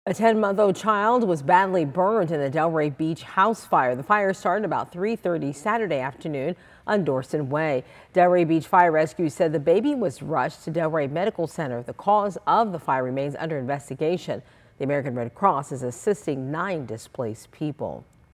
A 10-month-old child was badly burned in the Delray Beach house fire. The fire started about 3:30 Saturday afternoon on Dorset Way. Delray Beach Fire Rescue said the baby was rushed to Delray Medical Center. The cause of the fire remains under investigation. The American Red Cross is assisting 9 displaced people.